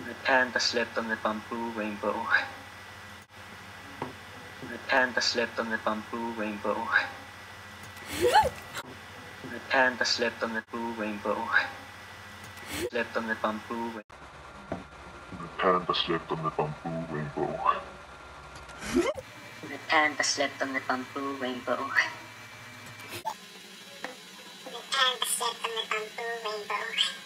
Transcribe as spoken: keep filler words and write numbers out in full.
The panda slept on the bamboo rainbow. The panda slept on the bamboo rainbow. The panda slept on the bamboo rainbow. Slept on the bamboo rainbow. The panda slept on the bamboo rainbow. The panda slept on the bamboo rainbow. The panda slept on the bamboo rainbow.